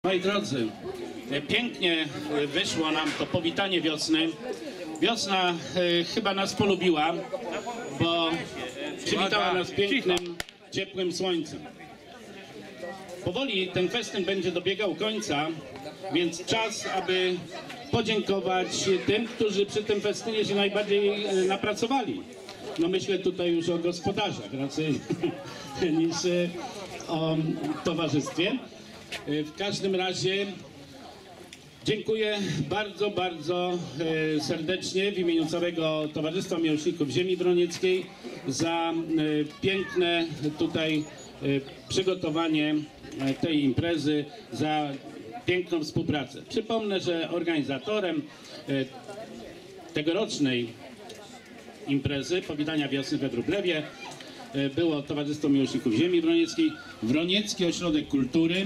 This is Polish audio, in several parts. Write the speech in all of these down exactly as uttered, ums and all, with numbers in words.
Moi drodzy, pięknie wyszło nam to powitanie wiosny. Wiosna e, chyba nas polubiła, bo przywitała nas pięknym, ciepłym słońcem. Powoli ten festyn będzie dobiegał końca, więc czas, aby podziękować tym, którzy przy tym festynie się najbardziej e, napracowali. No myślę tutaj już o gospodarzach raczej niż e, o towarzystwie. W każdym razie dziękuję bardzo, bardzo serdecznie w imieniu całego Towarzystwa Miłośników Ziemi Bronieckiej za piękne tutaj przygotowanie tej imprezy, za piękną współpracę. Przypomnę, że organizatorem tegorocznej imprezy powitania wiosny we Wróblewie było Towarzystwo Miłośników Ziemi Bronieckiej, Wroniecki Ośrodek Kultury,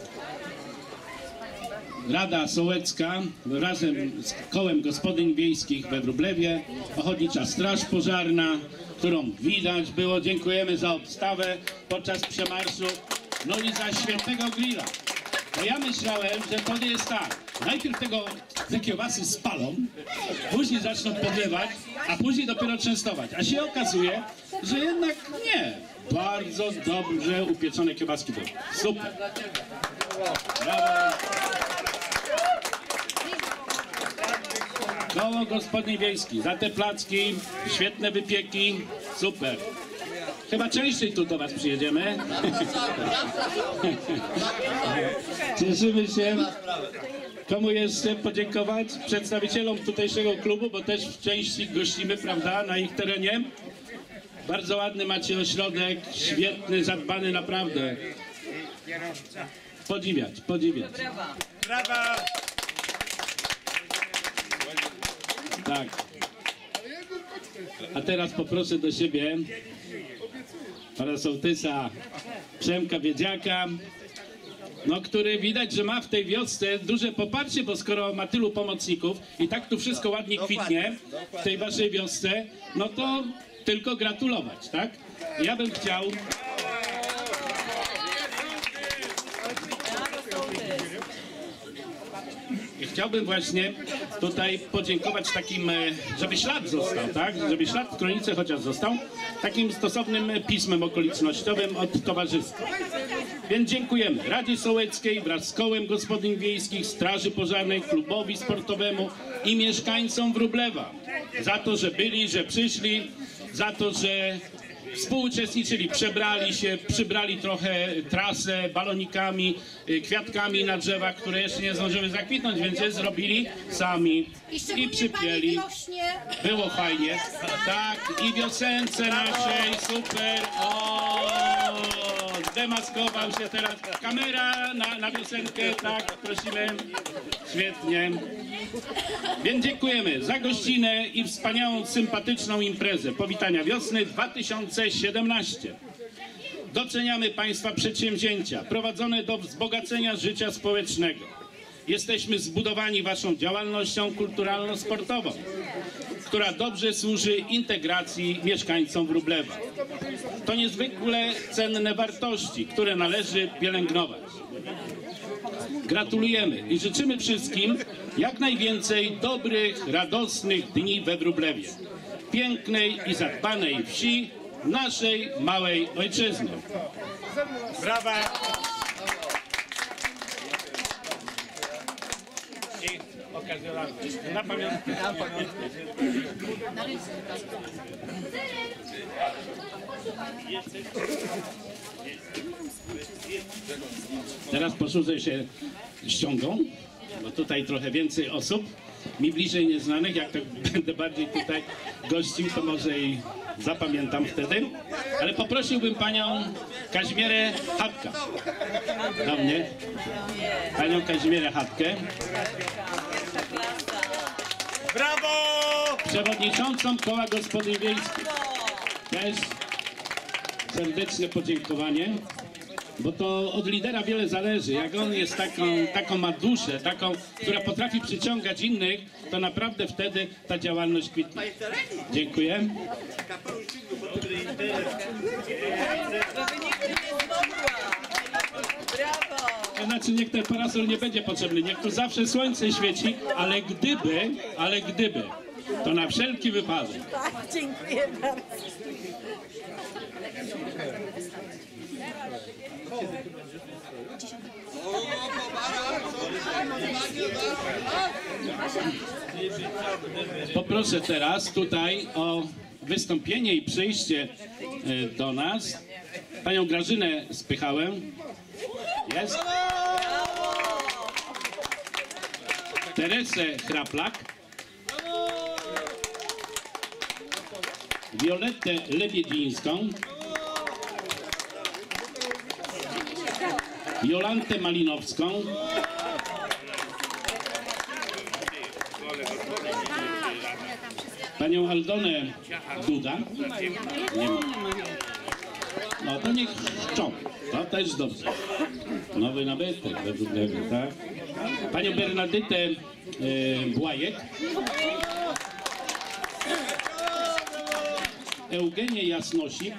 Rada Sołecka razem z Kołem Gospodyń Wiejskich we Wróblewie, Ochotnicza Straż Pożarna, którą widać było. Dziękujemy za obstawę podczas przemarszu, no i za świetnego grilla. Bo ja myślałem, że to jest tak, najpierw tego, te kiełbasy spalą, później zaczną podlewać, a później dopiero częstować. A się okazuje, że jednak nie. Bardzo dobrze upieczone kiełbaski były. Super. Brawo. Koło Gospodyń Wiejskich, za te placki, świetne wypieki, super. Chyba częściej tu do was przyjedziemy. Cieszymy się. Komu jeszcze podziękować? Przedstawicielom tutejszego klubu, bo też w części gościmy, prawda, na ich terenie. Bardzo ładny macie ośrodek, świetny, zadbany naprawdę. Podziwiać, podziwiać. Brawa! Tak. A teraz poproszę do siebie pana sołtysa Przemka Wiedziaka, no, który widać, że ma w tej wiosce duże poparcie, bo skoro ma tylu pomocników i tak tu wszystko ładnie kwitnie w tej waszej wiosce, no to tylko gratulować, tak? Ja bym chciał... I chciałbym właśnie tutaj podziękować takim, żeby ślad został, tak? Żeby ślad w kronice chociaż został, takim stosownym pismem okolicznościowym od towarzystwa. Więc dziękujemy Radzie Sołeckiej wraz z Kołem Gospodyń Wiejskich, Straży Pożarnej, Klubowi Sportowemu i mieszkańcom Wróblewa za to, że byli, że przyszli, za to, że współuczestniczyli, przebrali się, przybrali trochę trasę balonikami, kwiatkami na drzewach, które jeszcze nie zdążyły zakwitnąć, więc je zrobili sami i przypięli. Było fajnie. Tak, i wiosence naszej, super. O, zdemaskował się teraz. Kamera na, na wiosenkę, tak, prosimy. Świetnie. Więc dziękujemy za gościnę i wspaniałą, sympatyczną imprezę powitania wiosny dwa tysiące siedemnaście. Doceniamy państwa przedsięwzięcia prowadzone do wzbogacenia życia społecznego. Jesteśmy zbudowani waszą działalnością kulturalno-sportową, która dobrze służy integracji mieszkańcom Wróblewa. To niezwykle cenne wartości, które należy pielęgnować. Gratulujemy i życzymy wszystkim jak najwięcej dobrych, radosnych dni we Wróblewie, pięknej i zadbanej wsi naszej małej ojczyzny. Brawa! I okazjonalnie. Na pamiątkę. Na pamiątkę. Teraz posłużę się ściągą, bo tutaj trochę więcej osób, mi bliżej nieznanych, jak tak będę bardziej tutaj gościł, to może i zapamiętam wtedy, ale poprosiłbym panią Kazimierę Chatkę do mnie, panią Kazimierę Chatkę, Brawo! przewodniczącą Koła Gospodyń Wiejskich. Też serdeczne podziękowanie. Bo to od lidera wiele zależy. Jak on jest taką, taką ma duszę, taką, która potrafi przyciągać innych, to naprawdę wtedy ta działalność kwitnie. Dziękuję. Brawo! to znaczy niech ten parasol nie będzie potrzebny, niech tu zawsze słońce świeci, ale gdyby, ale gdyby, to na wszelki wypadek. Tak, dziękuję bardzo. Poproszę teraz tutaj o wystąpienie i przyjście e, do nas panią Grażynę Spychałę. Jest. Teresę Chraplak. Violettę Lebiedzińską. Jolantę Malinowską. Panią Aldonę Duda. Nie ma. No to niech czczą. To też dobrze. Nowy nabytek według mnie, tak? Panią Bernadytę e, Błajek. Eugenię Jasnosik.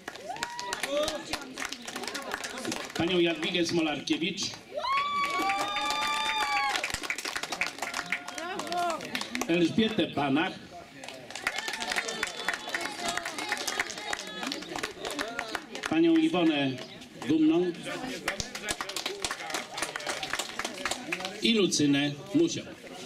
Panią Jadwigę Smolarkiewicz. Elżbietę Banach. Panią Iwonę Dumną i Lucynę Musiał.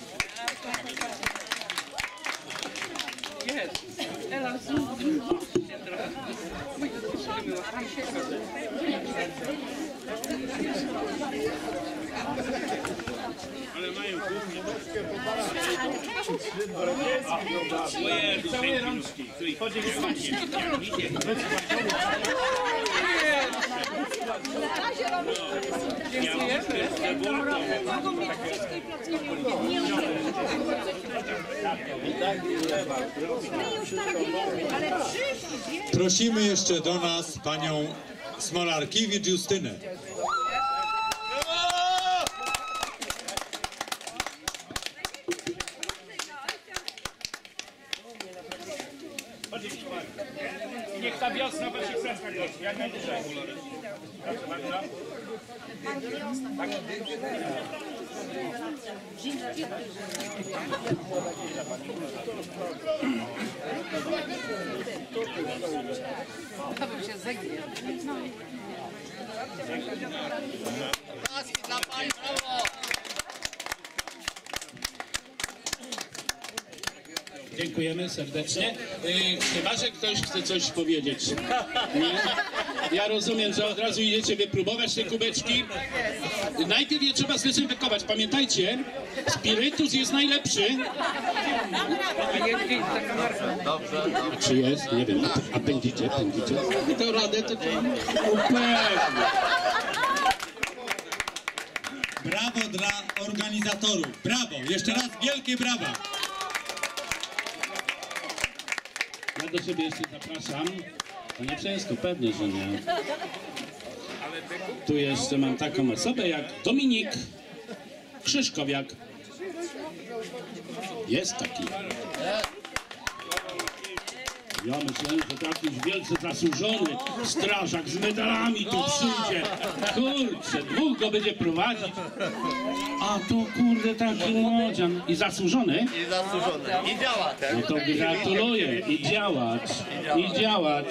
Ale mają kuchnię. Całe rączki. Prosimy jeszcze do nas panią Smolarkiewicz Justynę. Niech ta wiosna w waszych sercach gości, jak najdłużej. Proszę bardzo. To bym się zegnie. Dziękujemy serdecznie. Yy, chyba, że ktoś chce coś powiedzieć. Nie? Ja rozumiem, że od razu idziecie wypróbować te kubeczki. Najpierw je trzeba zdezynfekować. Pamiętajcie, spirytus jest najlepszy. A czy jest? Nie wiem. A, a pędzicie? Pędzicie? To radę to upewnie. Brawo dla organizatorów. Brawo. Jeszcze raz wielkie brawa. Ja do siebie jeszcze zapraszam. To nie wszystko, pewnie, że nie. Tu jeszcze mam taką osobę jak Dominik Krzyszkowiak. Jest taki. Ja myślałem, że jakiś wielce zasłużony strażak z medalami tu przyjdzie. Kurczę, dwóch go będzie prowadzić. A tu kurde taki młodzian. I zasłużony? I zasłużony. I działa, tak? No to gratuluję. I działać. I działać.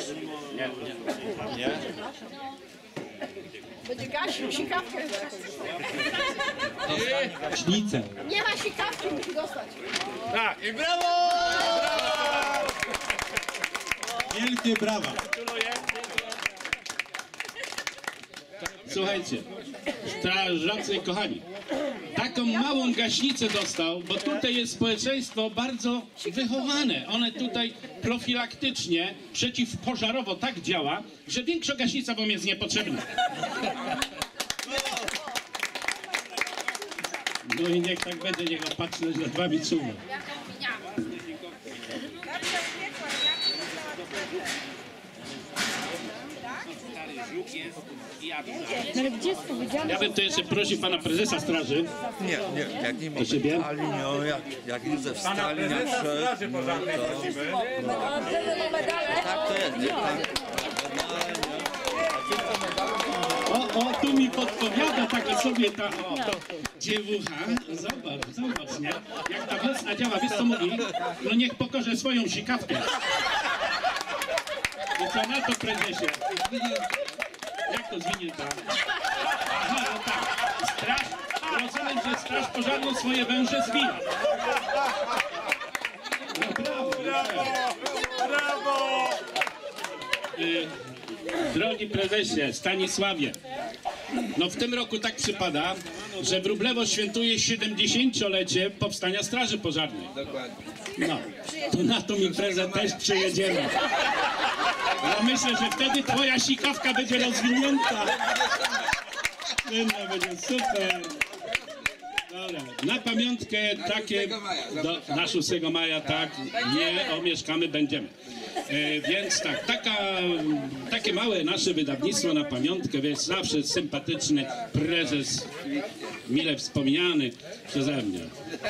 Będzie gasił sikawkę. Gaśnicę. Nie ma sikawki, musi dostać. Tak. I brawo! Wielkie brawa. Słuchajcie, strażacy kochani, taką małą gaśnicę dostał, bo tutaj jest społeczeństwo bardzo wychowane. One tutaj profilaktycznie, przeciwpożarowo tak działa, że większa gaśnica wam jest niepotrzebna. No i niech tak będzie, niech opatrzność nad wami czuwa. Ja bym to jeszcze prosił pana prezesa straży. Nie, nie, jak nie Do siebie? mogę Stalin, no, jak, jak Józef Stalin, jak szedł, no, to, tak to jest, nie? Tak. O, O, tu mi podpowiada taka sobie ta o, dziewucha. Zobacz, zobacz, nie? Jak ta wiosna działa, wiesz co mówi? No niech pokaże swoją sikawkę. No co na to, prezesie? Jak to zwinięta? Aha, no tak. Straż, rozumiem, że straż pożarną swoje węże zwija. No brawo, brawo, brawo. Y, drogi prezesie, Stanisławie, no w tym roku tak przypada, że Wróblewo świętuje siedemdziesięciolecie powstania Straży Pożarnej. No, to na tą imprezę też przyjedziemy. Ja myślę, że wtedy twoja sikawka będzie rozwinięta. No, będzie super. Dobra, na pamiątkę takie, do, na szóstego maja, tak, nie omieszkamy, będziemy. E, więc tak, taka, takie małe nasze wydawnictwo na pamiątkę, więc zawsze sympatyczny prezes, mile wspomniany przeze mnie.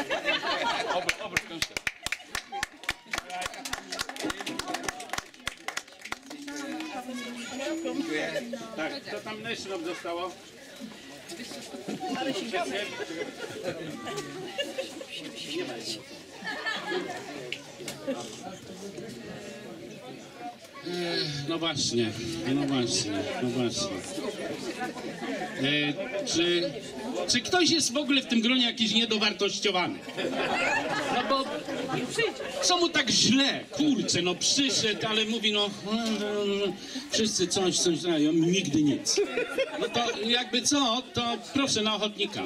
Tak, co tam jeszcze nam zostało? No właśnie, no właśnie, no właśnie. E, czy, czy ktoś jest w ogóle w tym gronie jakiś niedowartościowany? No bo co mu tak źle? Kurczę, no przyszedł, ale mówi no wszyscy coś, coś dają, nigdy nic. No to jakby co, to proszę na ochotnika.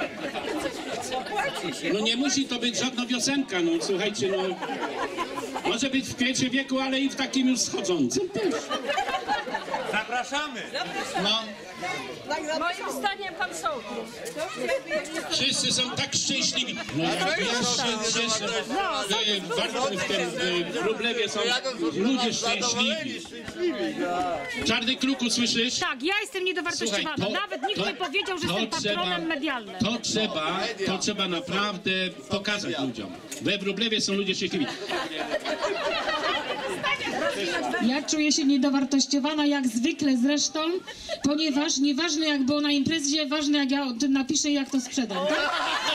No nie musi to być żadna wiosenka, no słuchajcie, no może być w kwiecie wieku, ale i w takim już schodzącym też. Zapraszamy! No, Moim zdaniem pan sołtys. wszyscy są tak szczęśliwi. No ja się cieszę. E, Warto w tym e, w Wróblewie są ludzie szczęśliwi. Czarny Kruku, słyszysz? Tak, ja jestem niedowartościowana. Słuchaj, to- Nawet nikt to- nie powiedział, że to jestem trzeba- patronem medialnym. To trzeba, to trzeba naprawdę pokazać ludziom. We Wróblewie są ludzie szczęśliwi. Ja czuję się niedowartościowana jak zwykle zresztą, ponieważ nieważne jak było na imprezie, ważne jak ja o tym napiszę i jak to sprzedam, tak?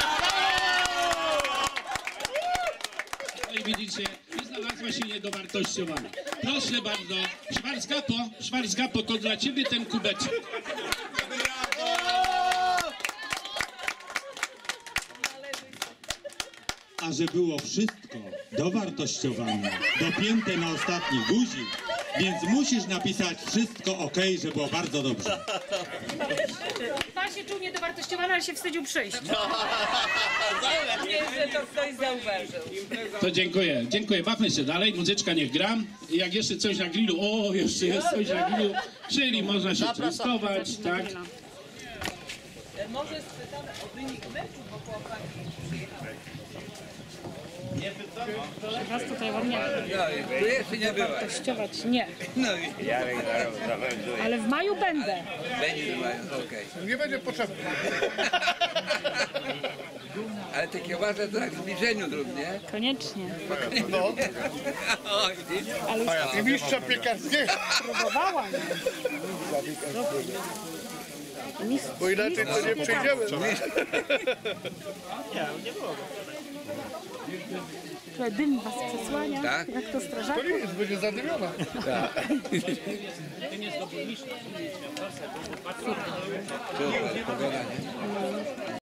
No i widzicie, nie znalazła się niedowartościowana. Proszę bardzo, Schwarzgapo, Schwarzgapo, to dla ciebie ten kubeczek. A że było wszystko dowartościowane, dopięte na ostatni guzik, więc musisz napisać wszystko ok, że było bardzo dobrze. Pan się czuł niedowartościowany, ale się wstydził przyjść. Nie, że to ktoś zauważył. To dziękuję, dziękuję. Bawmy się dalej, muzyczka niech gra. I jak jeszcze coś na grillu, o, jeszcze jest coś na grillu, czyli można się częstować, tak? Może spytamy o wynik meczu, bo chłopaki przyjechali. Was tutaj ładnie Tu jeszcze nie była. wartościować. Nie, No i Jarek zawęduje. ale w maju będę. Będzie okej. Nie będzie potrzebny. Ale te kiełbasy to tak w zbliżeniu zrób, nie? Koniecznie. No. O, widzisz? I mistrza piekarskiego. Próbowałam. Bo inaczej to nie przejdziemy. Trochę dym was przesłania. Tak? Jak to strażaku. To nie jest, będzie zadymiona. Super, pogoda, nie?